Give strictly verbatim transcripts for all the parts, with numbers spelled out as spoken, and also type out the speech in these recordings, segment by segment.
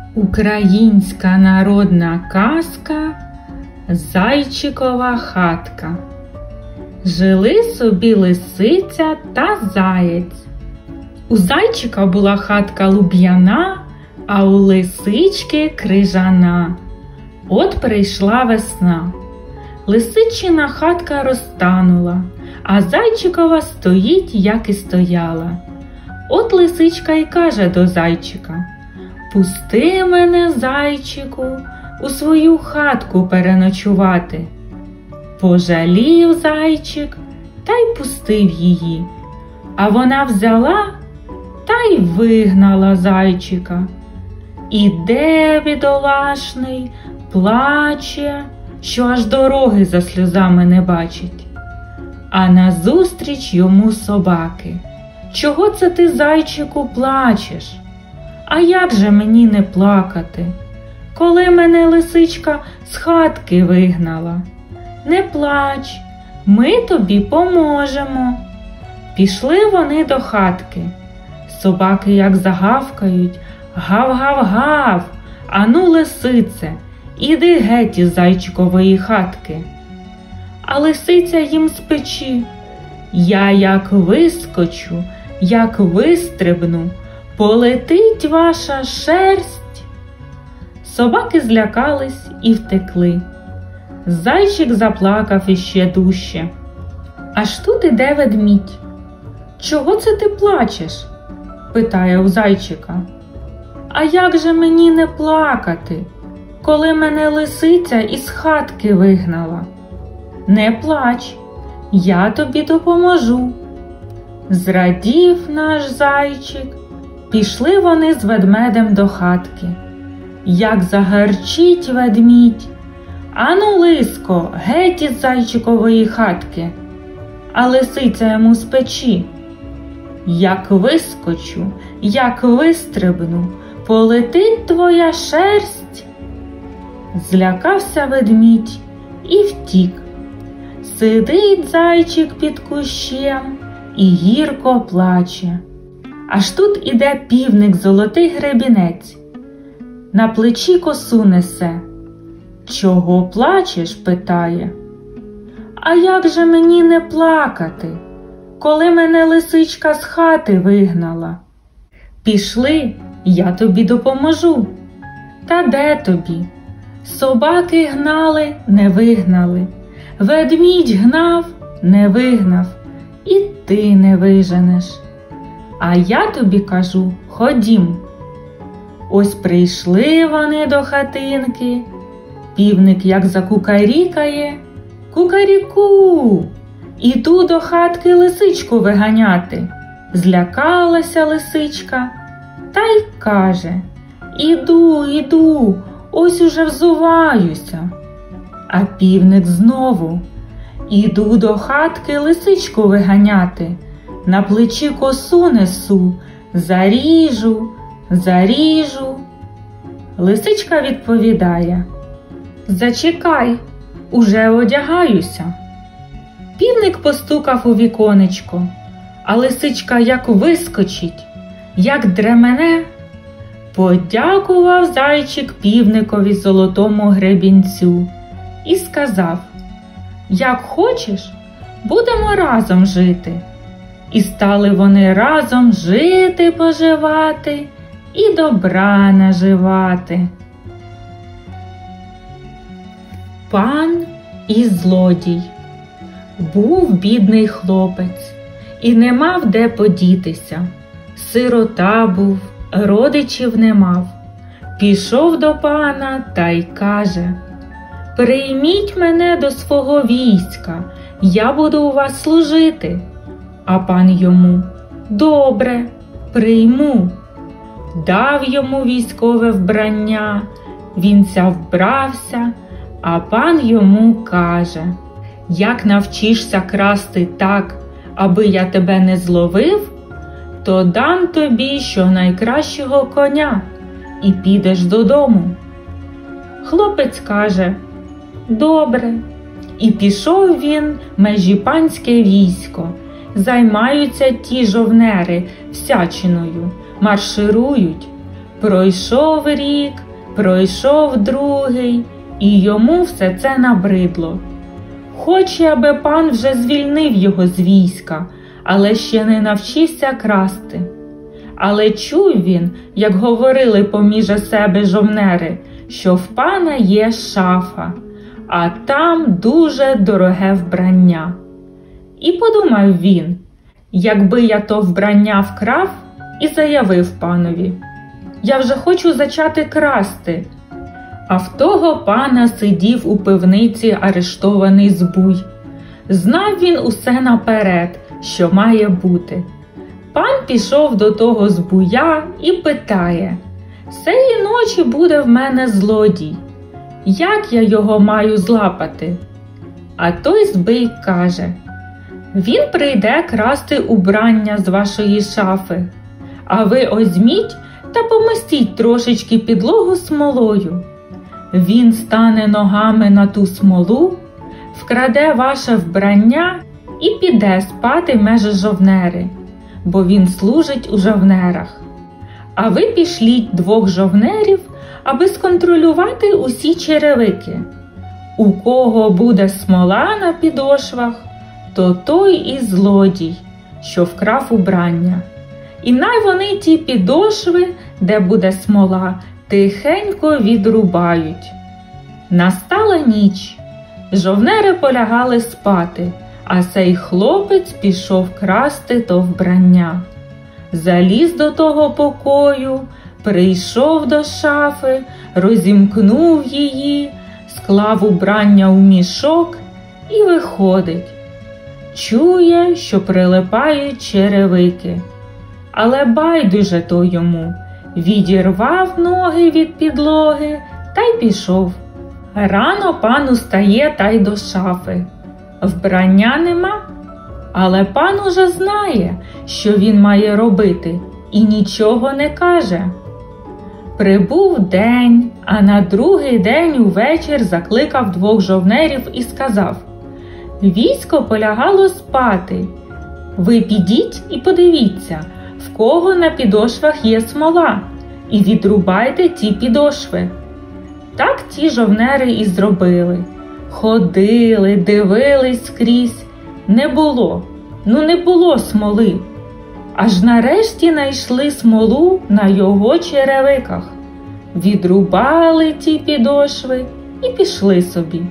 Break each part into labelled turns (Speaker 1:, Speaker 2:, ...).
Speaker 1: Українська народна казка «Зайчикова хатка». Жили собі лисиця та заєць. У зайчика була хатка луб'яна, а у лисички крижана. От прийшла весна. Лисичина хатка розтанула, а зайчикова стоїть, як і стояла. От лисичка й каже до зайчика: «Пусти мене, зайчику, у свою хатку переночувати». Пожалів зайчик та й пустив її, а вона взяла та й вигнала зайчика. Іде бідолашний, плаче, що аж дороги за сльозами не бачить. А назустріч йому собаки: «Чого це ти, зайчику, плачеш? А як же мені не плакати, коли мене лисичка з хатки вигнала? Не плач, ми тобі поможемо». Пішли вони до хатки. Собаки як загавкають: «Гав-гав-гав! Ану, лисице, іди геть із зайчикової хатки». А лисиця їм з печі: «Я як вискочу, як вистрибну, полетить ваша шерсть». Собаки злякались і втекли. Зайчик заплакав іще дужче. Аж тут іде ведмідь. «Чого це ти плачеш?» – питає у зайчика. «А як же мені не плакати, коли мене лисиця із хатки вигнала?» «Не плач, я тобі допоможу». Зрадів наш зайчик. Пішли вони з ведмедем до хатки. Як загарчить ведмідь: «Ану, лиско, геть із зайчикової хатки». А лисиця йому з печі: «Як вискочу, як вистрибну, полетить твоя шерсть». Злякався ведмідь і втік. Сидить зайчик під кущем і гірко плаче. Аж тут іде півник золотий гребінець. На плечі косу несе. «Чого плачеш?» – питає. «А як же мені не плакати, коли мене лисичка з хати вигнала?» «Пішли, я тобі допоможу». «Та де тобі? Собаки гнали, не вигнали. Ведмідь гнав, не вигнав. І ти не виженеш. А я тобі кажу, ходім». Ось прийшли вони до хатинки. Півник як закукарікає: «Кукаріку! Іду до хатки лисичку виганяти». Злякалася лисичка та й каже: «Іду, іду, ось уже взуваюся». А півник знову: «Іду до хатки лисичку виганяти, на плечі косу несу, заріжу, заріжу». Лисичка відповідає: «Зачекай, уже одягаюся». Півник постукав у віконечко, а лисичка як вискочить, як дремене. Подякував зайчик півникові золотому гребінцю і сказав: «Як хочеш, будемо разом жити». І стали вони разом жити-поживати і добра наживати. Пан і злодій. Був бідний хлопець і не мав де подітися. Сирота був, родичів не мав. Пішов до пана та й каже: «Прийміть мене до свого війська, я буду у вас служити». А пан йому: «Добре, прийму». Дав йому військове вбрання, він ся вбрався, а пан йому каже: «Як навчишся красти так, аби я тебе не зловив, то дам тобі щонайкращого коня і підеш додому». Хлопець каже: «Добре». І пішов він межі панське військо. Займаються ті жовнери всячиною, марширують. Пройшов рік, пройшов другий, і йому все це набридло. Хоче, аби пан вже звільнив його з війська, але ще не навчився красти. Але чув він, як говорили поміж себе жовнери, що в пана є шафа, а там дуже дороге вбрання. І подумав він, якби я то вбрання вкрав, і заявив панові: я вже хочу зачати красти. А в того пана сидів у пивниці арештований Збуй. Знав він усе наперед, що має бути. Пан пішов до того Збуя і питає: «Сеї ночі буде в мене злодій. Як я його маю злапати?» А той Збій каже: «Він прийде красти убрання з вашої шафи, а ви озьміть та помастіть трошечки підлогу смолою. Він стане ногами на ту смолу, вкраде ваше вбрання і піде спати меж жовнери, бо він служить у жовнерах. А ви пішліть двох жовнерів, аби сконтролювати усі черевики. У кого буде смола на підошвах, то той і злодій, що вкрав убрання. І най вони ті підошви, де буде смола, тихенько відрубають». Настала ніч. Жовнери полягали спати, а сей хлопець пішов красти то вбрання. Заліз до того покою, прийшов до шафи, розімкнув її, склав убрання у мішок і виходить. Чує, що прилипають черевики. Але байдуже то йому. Відірвав ноги від підлоги та й пішов. Рано пан устає та й до шафи. Вбрання нема, але пан уже знає, що він має робити, і нічого не каже. Прибув день, а на другий день увечір закликав двох жовнерів і сказав: «Військо полягало спати. Ви підіть і подивіться, в кого на підошвах є смола, і відрубайте ті підошви». Так ті жовнери і зробили. Ходили, дивились скрізь. Не було, ну не було смоли. Аж нарешті знайшли смолу на його черевиках. Відрубали ті підошви і пішли собі.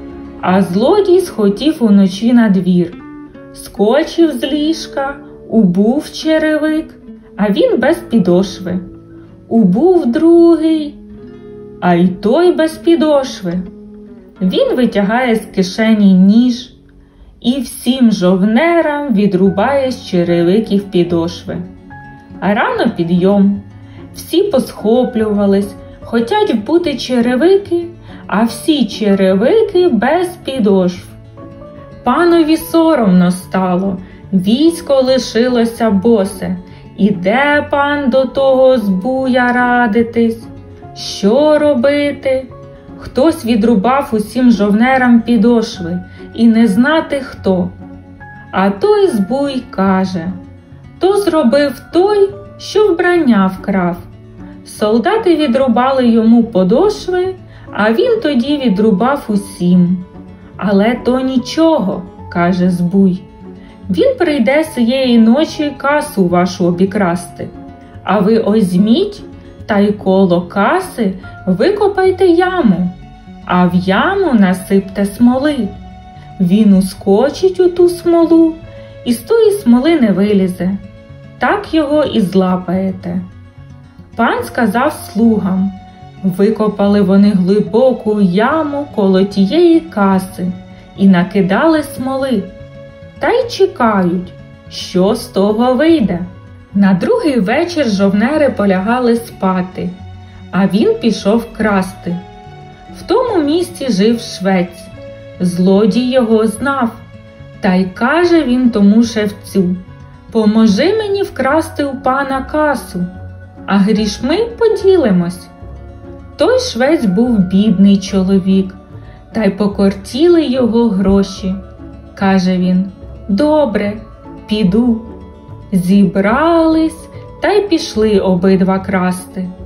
Speaker 1: А злодій схотів уночі на двір. Скочив з ліжка, убув черевик, а він без підошви. Убув другий, а й той без підошви. Він витягає з кишені ніж і всім жовнерам відрубає з черевиків підошви. А рано підйом. Всі посхоплювались, хотять вбути черевики, а всі черевики без підошв. Панові соромно стало, військо лишилося босе. Іде пан до того Збуя радитись. Що робити? Хтось відрубав усім жовнерам підошви, і не знати хто. А той Збуй каже: «То зробив той, що вбрання вкрав. Солдати відрубали йому подошви, а він тоді відрубав усім. Але то нічого, – каже Збуй. Він прийде сієї ночі касу вашу обікрасти. А ви озьміть та й коло каси викопайте яму, а в яму насипте смоли. Він ускочить у ту смолу і з тої смоли не вилізе. Так його і злапаєте». Пан сказав слугам. Викопали вони глибоку яму коло тієї каси і накидали смоли. Та й чекають, що з того вийде. На другий вечір жовнери полягали спати, а він пішов красти. В тому місці жив швець. Злодій його знав. Та й каже він тому шевцю: «Поможи мені вкрасти у пана касу, а грішми поділимось». Той швець був бідний чоловік, та й покортіли його гроші. Каже він: «Добре, піду». Зібрались та й пішли обидва красти.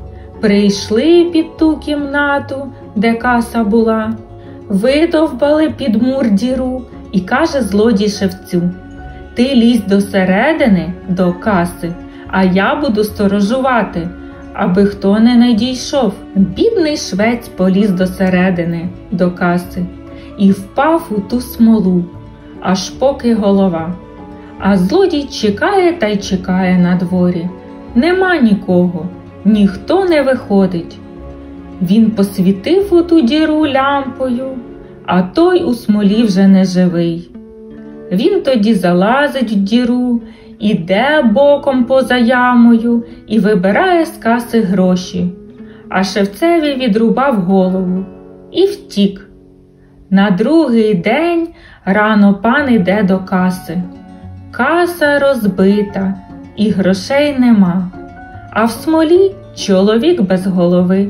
Speaker 1: Прийшли під ту кімнату, де каса була, видовбали під мур діру, і каже злодій шевцю: «Ти лізь до середини, до каси, а я буду сторожувати, аби хто не надійшов». Бідний швець поліз до середини, до каси, і впав у ту смолу, аж поки голова. А злодій чекає та й чекає на дворі. Нема нікого, ніхто не виходить. Він посвітив у ту діру лямпою, а той у смолі вже не живий. Він тоді залазить в діру, іде боком поза ямою і вибирає з каси гроші, а шевцеві відрубав голову і втік. На другий день рано пан іде до каси. Каса розбита, і грошей нема, а в смолі чоловік без голови.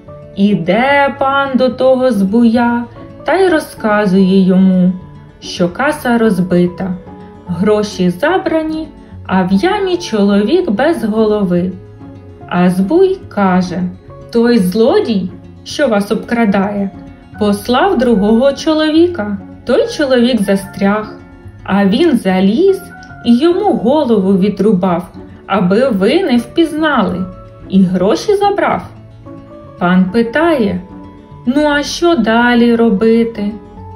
Speaker 1: Іде пан до того збуя та й розказує йому, що каса розбита, гроші забрані, а в ямі чоловік без голови. А збуй каже: «Той злодій, що вас обкрадає, послав другого чоловіка». Той чоловік застряг, а він заліз і йому голову відрубав, аби ви не впізнали, і гроші забрав. Пан питає: «Ну, а що далі робити?»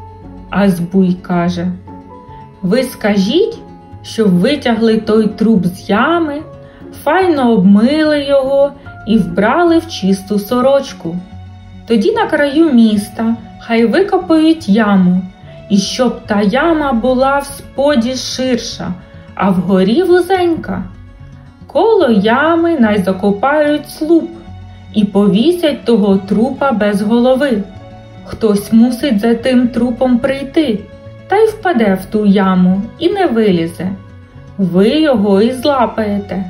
Speaker 1: А збуй каже: «Ви скажіть, щоб витягли той труп з ями, файно обмили його і вбрали в чисту сорочку. Тоді на краю міста хай викопають яму, і щоб та яма була в споді ширша, а вгорі вузенька. Коло ями най закопають слуп і повісять того трупа без голови. Хтось мусить за тим трупом прийти, та й впаде в ту яму і не вилізе. Ви його і злапаєте».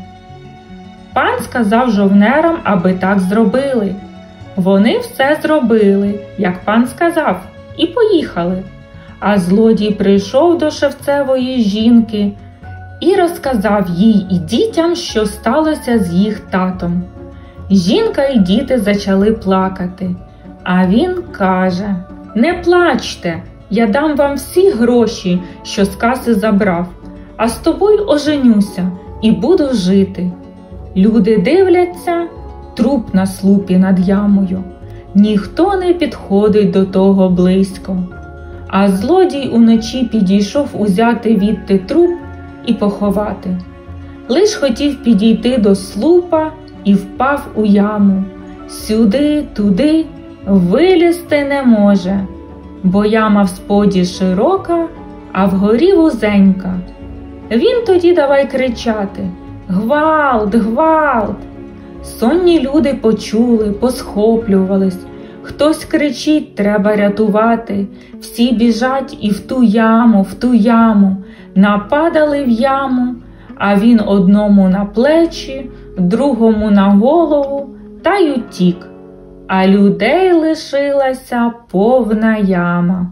Speaker 1: Пан сказав жовнерам, аби так зробили. Вони все зробили, як пан сказав, і поїхали. А злодій прийшов до шевцевої жінки і розказав їй і дітям, що сталося з їх татом. Жінка і діти зачали плакати, а він каже: «Не плачте, я дам вам всі гроші, що з каси забрав, а з тобою оженюся і буду жити». Люди дивляться, труп на слупі над ямою. Ніхто не підходить до того близько. А злодій уночі підійшов узяти відти труп і поховати. Лиш хотів підійти до слупа і впав у яму. Сюди, туди вилізти не може, бо яма в споді широка, а вгорі вузенька. Він тоді давай кричати: «Гвалт! Гвалт!» Сонні люди почули, посхоплювались. Хтось кричить: «Треба рятувати!» Всі біжать і в ту яму, в ту яму. Нападали в яму, а він одному на плечі, другому на голову, та й утік. А людей лишилася повна яма.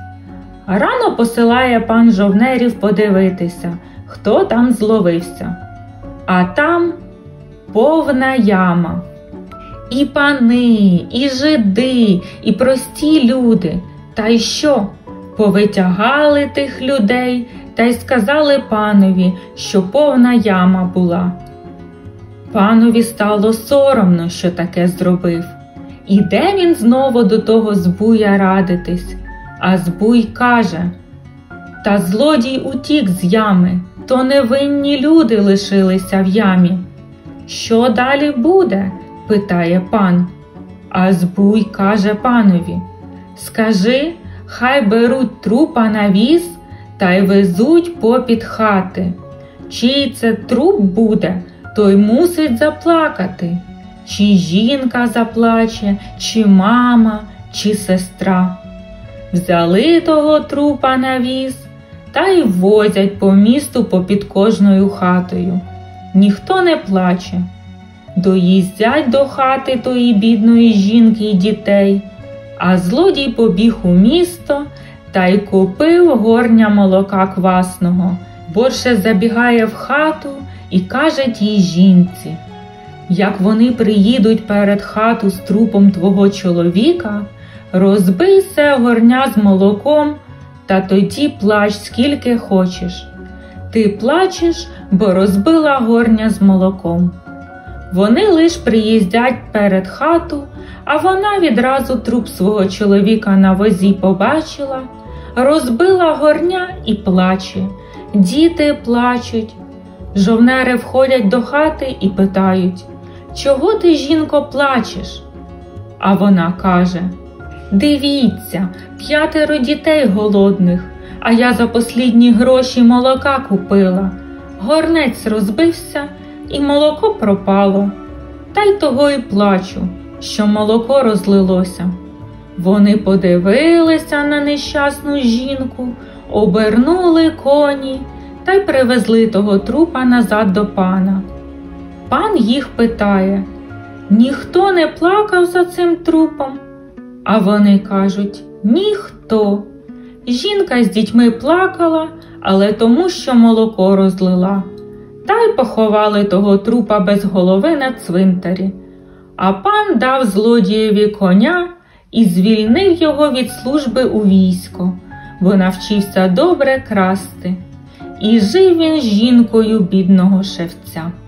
Speaker 1: Рано посилає пан жовнерів подивитися, хто там зловився. А там повна яма. І пани, і жиди, і прості люди. Та й що? Повитягали тих людей та й сказали панові, що повна яма була. Панові стало соромно, що таке зробив. Іде він знову до того збуя радитись, а збуй каже: «Та злодій утік з ями, то невинні люди лишилися в ямі». «Що далі буде?» – питає пан. А збуй каже панові: «Скажи, хай беруть трупа на віз та й везуть попід хати. Чий це труп буде, той мусить заплакати. Чи жінка заплаче, чи мама, чи сестра». Взяли того трупа на віз та й возять по місту попід кожною хатою. Ніхто не плаче. Доїздять до хати тої бідної жінки й дітей, а злодій побіг у місто та й купив горня молока квасного. Борше забігає в хату і каже тій жінці: Як вони приїдуть перед хату з трупом твого чоловіка, розбий се горня з молоком, та тоді плач скільки хочеш. Ти плачеш, бо розбила горня з молоком. Вони лиш приїздять перед хату, а вона відразу труп свого чоловіка на возі побачила, розбила горня і плаче. Діти плачуть. Жовнери входять до хати і питають: «Чого ти, жінко, плачеш?» А вона каже: «Дивіться, п'ятеро дітей голодних, а я за послідні гроші молока купила. Горнець розбився, і молоко пропало. Та й того й плачу, що молоко розлилося». Вони подивилися на нещасну жінку, обернули коні та й привезли того трупа назад до пана. Пан їх питає: «Ніхто не плакав за цим трупом?» А вони кажуть: «Ніхто. Жінка з дітьми плакала, але тому, що молоко розлила. Та й поховали того трупа без голови на цвинтарі. А пан дав злодієві коня і звільнив його від служби у військо, бо навчився добре красти. І жив він з жінкою бідного шевця».